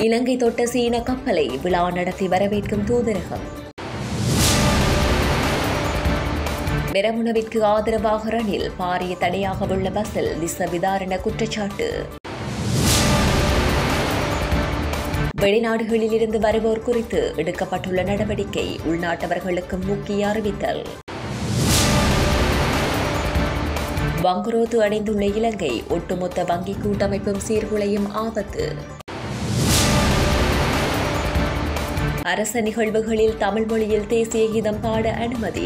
இலங்கை தொட்ட சீன கப்பலை விழா நடத்தி வரவேற்கும் தூதரகம். பெரமுனவிற்கு ஆதரவாக ரணில் பாரிய தடையாக உள்ள பஸ்ஸில் திச விதாரண குற்றச்சாட்டு. வெளிநாடுகளிலிருந்து வருவோர் குறித்து எடுக்கப்பட்டுள்ள நடவடிக்கை உள்நாட்டவர்களுக்கு முக்கிய அறிவித்தல். வங்குரோத்து அடைந்துள்ள இலங்கை ஒட்டுமொத்த வங்கி கூட்டமைப்பும் சீர்குலையும் ஆபத்து. அரச நிகழ்வுகளில் தமிழ் மொழியில் தேசிய கீதம் பாட அனுமதி.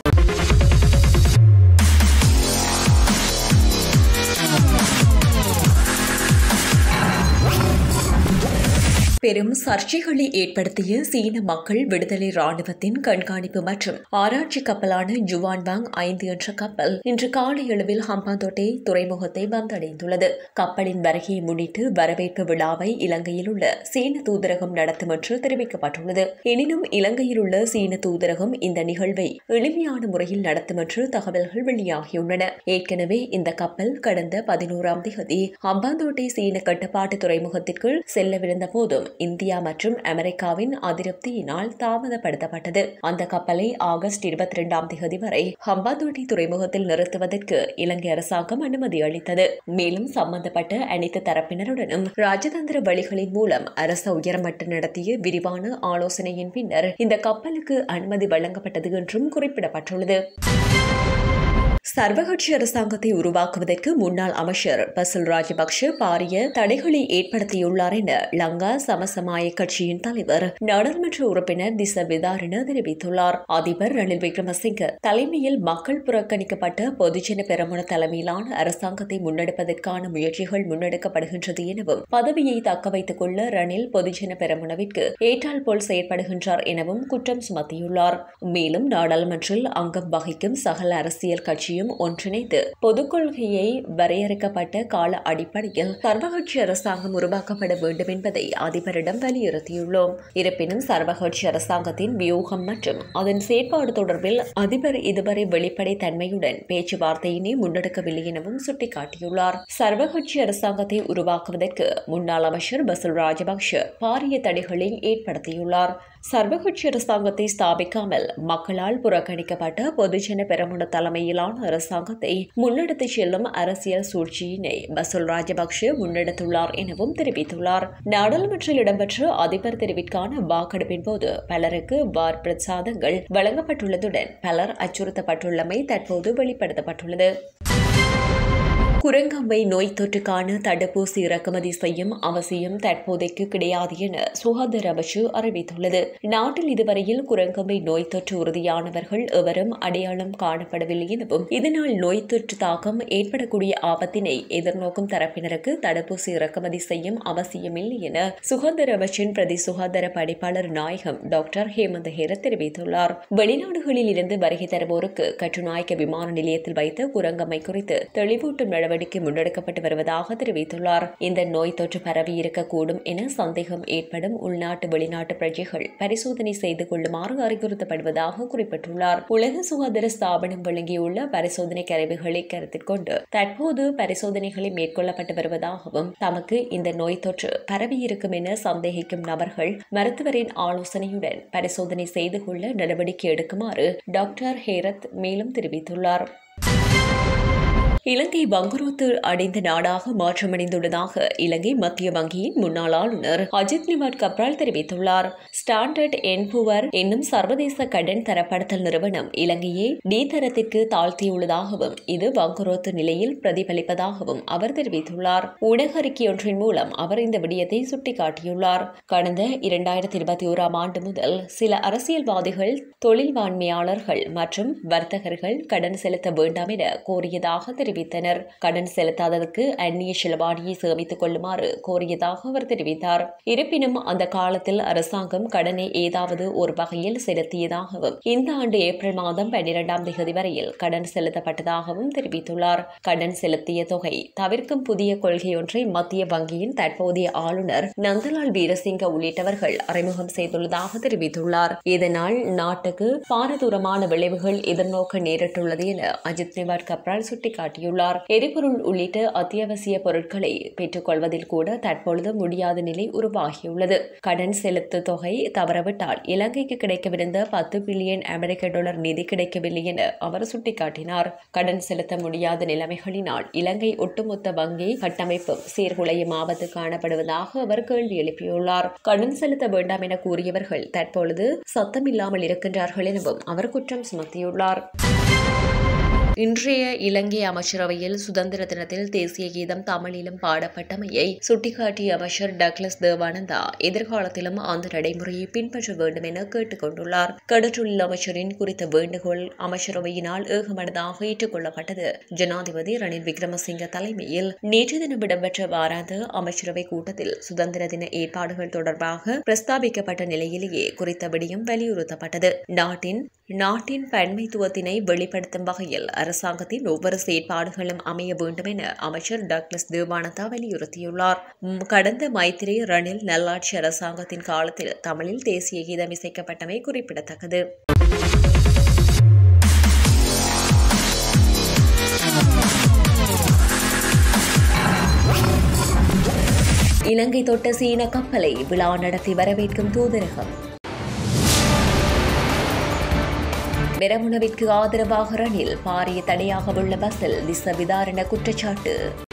பெரும் சர்ச்சைகளை ஏற்படுத்திய சீன மக்கள் விடுதலை ராணுவத்தின் கண்காணிப்பு மற்றும் ஆராய்ச்சி கப்பலான ஜுவான்வாங் 5 என்ற கப்பல் இன்று காலையளவில் ஹம்பாந்தோட்டை துறைமுகத்தை வந்தடைந்துள்ளது. கப்பலின் வருகையை முன்னிட்டு வரவேற்பு விழாவை இலங்கையில் உள்ள சீன தூதரகம் நடத்தும் என்று தெரிவிக்கப்பட்டுள்ளது. எனினும் இலங்கையில் உள்ள சீன தூதரகம் இந்த நிகழ்வை எளிமையான முறையில் நடத்தும் என்று தகவல்கள் வெளியாகியுள்ளன. ஏற்கனவே இந்த கப்பல் கடந்த 11ஆம் தேதி ஹம்பாந்தோட்டை சீன கட்டுப்பாட்டு துறைமுகத்திற்குள் செல்லவிருந்த போதும் இந்தியா மற்றும் அமெரிக்காவின் அதிருப்தியினால் தாமதப்படுத்தப்பட்டது. அந்த கப்பலை ஆகஸ்ட் 22ஆம் தேதி வரை ஹம்பாந்தோட்டை துறைமுகத்தில் நிறுத்துவதற்கு இலங்கை அரசாங்கம் அனுமதி அளித்தது. மேலும் சம்பந்தப்பட்ட அனைத்து தரப்பினருடனும் ராஜதந்திர வழிகளின் மூலம் அரசு உயர்மட்டம் நடத்திய விரிவான ஆலோசனையின் பின்னர் இந்த கப்பலுக்கு அனுமதி வழங்கப்பட்டது என்றும் குறிப்பிடப்பட்டுள்ளது. சர்வகட்சி அரசாங்கத்தை உருவாக்குவதற்கு முன்னாள் அமைச்சர் பசில் ராஜபக்ஷ பாரிய தடைகளை ஏற்படுத்தியுள்ளார் என லங்கா சமசமாய கட்சியின் தலைவர் நாடாளுமன்ற உறுப்பினர் திச விதாரண தெரிவித்துள்ளார். அதிபர் ரணில் விக்ரமசிங்க தலைமையில் மக்கள் புறக்கணிக்கப்பட்ட பொதுஜன பெரமுன தலைமையிலான அரசாங்கத்தை முன்னெடுப்பதற்கான முயற்சிகள் முன்னெடுக்கப்படுகின்றது எனவும் பதவியை தக்க வைத்துக் கொள்ள ரணில் பொதுஜன பெரமுனவிற்கு ஏற்றால் போல் செயற்படுகின்றார் எனவும் குற்றம் சுமத்தியுள்ளார். மேலும் நாடாளுமன்றில் அங்கம் வகிக்கும் சகல அரசியல் கட்சி ஒன்றிணைந்து பொதுக் கொள்கையை வரையறுக்கப்பட்ட கால அடிப்படையில் சர்வகட்சி அரசாங்கம் உருவாக்கப்பட வேண்டும் என்பதை அதிபரிடம் வலியுறுத்தியுள்ளோம். இருப்பினும் சர்வகட்சி அரசாங்கத்தின் வியூகம் மற்றும் அதன் செயற்பாடு தொடர்பில் அதிபர் இதுவரை வெளிப்படை தன்மையுடன் பேச்சுவார்த்தையினை முன்னெடுக்கவில்லை எனவும் சுட்டிக்காட்டியுள்ளார். சர்வகட்சி அரசாங்கத்தை உருவாக்குவதற்கு முன்னாள் அமைச்சர் பசில் ராஜபக்ஷ பாரிய தடைகளை ஏற்படுத்தியுள்ளார். சர்வகட்சி அரசாங்கத்தை ஸ்தாபிக்காமல் மக்களால் புறக்கணிக்கப்பட்ட பொதுஜன பெரமுன தலைமையிலான அரசாங்கத்தை முன்னெடுத்துச் செல்லும் அரசியல் சூழ்ச்சியினை பசில் ராஜபக்ஷ முன்னெடுத்துள்ளார் எனவும் தெரிவித்துள்ளார். நாடாளுமன்றத்தில் இடம்பெற்ற அதிபர் தெரிவிற்கான வாக்கெடுப்பின் போது பலருக்கு வார் பிரசாதங்கள் வழங்கப்பட்டுள்ளதுடன் பலர் அச்சுறுத்தப்பட்டுள்ளமை தற்போது வெளிப்படுத்தப்பட்டுள்ளது. குரங்கம்மை நோய் தொற்றுக்கான தடுப்பூசி இறக்குமதி செய்யும் அவசியம் தற்போதைக்கு கிடையாது என சுகாதார அமைச்சு அறிவித்துள்ளது. நாட்டில் இதுவரையில் குரங்கம்மை நோய் தொற்று உறுதியானவர்கள் எவரும் அடையாளம் காணப்படவில்லை எனவும் இதனால் நோய் தொற்று தாக்கம் ஏற்படக்கூடிய ஆபத்தினை எதிர்நோக்கும் தரப்பினருக்கு தடுப்பூசி இறக்குமதி செய்யும் அவசியமில்லை என சுகாதார அமைச்சின் பிரதி சுகாதார பணிப்பாளர் நாயகம் டாக்டர் ஹேமந்த ஹேரத் தெரிவித்துள்ளார். வெளிநாடுகளில் இருந்து வருகை தருவோருக்கு கட்டுநாயக்க விமான நிலையத்தில் வைத்த குரங்கம்மை குறித்து தெளிவூட்டும் நடவடிக்கை முன்னெடுக்கப்பட்டு வருவதாக தெரிவித்துள்ளார். இந்த நோய் தொற்று பரவி இருக்கக்கூடும் என சந்தேகம் ஏற்படும் உள்நாட்டு வெளிநாட்டு பிரஜைகள் பரிசோதனை செய்து கொள்ளுமாறு அறிவுறுத்தப்படுவதாக குறிப்பிட்டுள்ளார். உலக சுகாதார ஸ்தாபனம் வழங்கியுள்ள பரிசோதனை கருவிகளை கருத்தில் கொண்டு தற்போது பரிசோதனைகளை மேற்கொள்ளப்பட்டு வருவதாகவும் தமக்கு இந்த நோய் தொற்று பரவியிருக்கும் என சந்தேகிக்கும் நபர்கள் மருத்துவரின் ஆலோசனையுடன் பரிசோதனை செய்து கொள்ள நடவடிக்கை எடுக்குமாறு டாக்டர் ஹேரத் மேலும் தெரிவித்துள்ளார். இலங்கை வங்குரோத்து அடைந்த நாடாக மாற்றமடைந்துள்ளதாக இலங்கை மத்திய வங்கியின் முன்னாள் ஆளுநர் அஜித் நிவாட் கப்ரால் தெரிவித்துள்ளார். ஸ்டாண்டர்ட் அண்ட் புவர் என்னும் சர்வதேச கடன் தரப்படுத்தல் நிறுவனம் இலங்கையை டி தரத்திற்கு தாழ்த்தியுள்ளதாகவும் இது வங்குரோத்து நிலையில் பிரதிபலிப்பதாகவும் அவர் தெரிவித்துள்ளார். ஊடக அறிக்கையொன்றின் மூலம் அவர் இந்த விடயத்தை சுட்டிக்காட்டியுள்ளார். கடந்த 2021ஆம் ஆண்டு முதல் சில அரசியல்வாதிகள் தொழில்வாண்மையாளர்கள் மற்றும் வர்த்தகர்கள் கடன் செலுத்த வேண்டாம் என கோரியதாக தெரிவித்தார். கடன் செலுத்தாததற்கு அந்நிய செலவாணியை சேமித்துக் கொள்ளுமாறு கோரியதாக அவர் தெரிவித்தார். இருப்பினும் அந்த காலத்தில் அரசாங்கம் கடனை ஏதாவது ஒரு வகையில் செலுத்தியதாகவும் இந்த ஆண்டு ஏப்ரல் மாதம் 12ஆம் தேதி வரையில் கடன் செலுத்தப்பட்டதாகவும் தெரிவித்துள்ளார். கடன் செலுத்திய தொகை தவிர்க்கும் புதிய கொள்கையொன்றை மத்திய வங்கியின் தற்போதைய ஆளுநர் நந்தலால் வீரசிங்க உள்ளிட்டவர்கள் அறிமுகம் செய்துள்ளதாக தெரிவித்துள்ளார். இதனால் நாட்டுக்கு பாரதூரமான விளைவுகள் எதிர்நோக்க நேரிட்டுள்ளது என அஜித் நிவாட் கப்ரால் சுட்டிக்காட்டியுள்ளார். வலியுறுத்தியுள்ளார். எரிபொருள் உள்ளிட்ட அத்தியாவசிய பொருட்களை பெற்றுக் கொள்வதில் கூட தற்பொழுது முடியாத நிலை உருவாகியுள்ளது. கடன் செலுத்து தொகை தவறவிட்டால் இலங்கைக்கு கிடைக்கவிருந்த 10 பில்லியன் அமெரிக்க டாலர் நிதி கிடைக்கவில்லை என அவர் சுட்டிக்காட்டினார். கடன் செலுத்த முடியாத நிலைமைகளினால் இலங்கை ஒட்டுமொத்த வங்கி கட்டமைப்பும் சீர்குலையும் ஆபத்து காணப்படுவதாக அவர் கேள்வி எழுப்பியுள்ளார். கடன் செலுத்த வேண்டாம் என கூறியவர்கள் தற்பொழுது சத்தமில்லாமல் இருக்கின்றார்கள் எனவும் அவர் குற்றம் சுமத்தியுள்ளார். இன்றைய இலங்கை அமைச்சரவையில் சுதந்திர தினத்தில் தேசிய கீதம் தமிழிலும் பாடப்பட்டமையை சுட்டிக்காட்டிய அமைச்சர் டக்ளஸ் தேவானந்தா எதிர்காலத்திலும் அந்த நடைமுறையை பின்பற்ற வேண்டும் என கேட்டுக் கொண்டுள்ளார். கடற்றொழில் அமைச்சரின் குறித்த வேண்டுகோள் அமைச்சரவையினால் ஏகமனதாக ஏற்றுக்கொள்ளப்பட்டது. ஜனாதிபதி ரணில் விக்ரமசிங்க தலைமையில் நேற்று தினம் இடம்பெற்ற வாராந்த அமைச்சரவை கூட்டத்தில் சுதந்திர தின ஏற்பாடுகள் தொடர்பாக பிரஸ்தாபிக்கப்பட்ட நிலையிலேயே குறித்த விடயம் வலியுறுத்தப்பட்டது. நாட்டின் பன்மைத்துவத்தினை வெளிப்படுத்தும் வகையில் அரசாங்கத்தின் ஒவ்வொரு செயற்பாடுகளும் அமைய வேண்டும் என அமைச்சர் டக்ளஸ் தேவானந்தா வலியுறுத்தியுள்ளார். கடந்த மைத்திரி ரணில் நல்லாட்சி அரசாங்கத்தின் காலத்தில் தமிழில் தேசிய கீதம் இசைக்கப்பட்டமை குறிப்பிடத்தக்கது. இலங்கை தொட்ட சீன கப்பலை விழா நடத்தி வரவேற்கும் தூதரகம். பெரமுனவிற்கு ஆதரவாக ரணில் பாரிய தடையாக உள்ள பஸ்ஸில் திச விதாரண குற்றச்சாட்டு.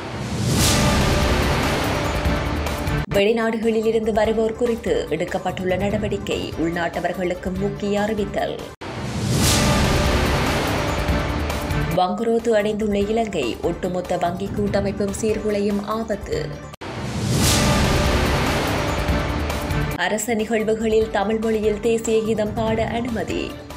வெளிநாடுகளில் இருந்து வருவோர் குறித்து எடுக்கப்பட்டுள்ள நடவடிக்கை உள்நாட்டவர்களுக்கு முக்கிய அறிவித்தல். வங்குரோத்து அடைந்துள்ள இலங்கை ஒட்டுமொத்த வங்கி கூட்டமைப்பும் சீர்குலையும் ஆபத்து. அரச நிகழ்வுகளில் தமிழ் மொழியில் தேசிய கீதம் பாட அனுமதி.